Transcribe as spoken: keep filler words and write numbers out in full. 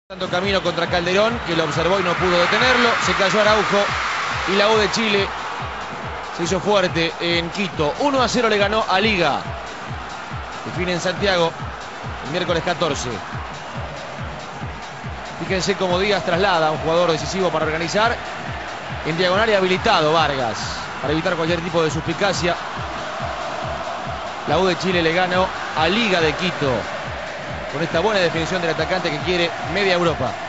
Dando camino contra Calderón, que lo observó y no pudo detenerlo. Se cayó Araujo y la U de Chile se hizo fuerte en Quito. uno a cero le ganó a Liga. Define en Santiago el miércoles catorce. Fíjense cómo Díaz traslada a un jugador decisivo para organizar. En diagonal y habilitado Vargas para evitar cualquier tipo de suspicacia. La U de Chile le ganó a Liga de Quito con esta buena definición del atacante que quiere media Europa.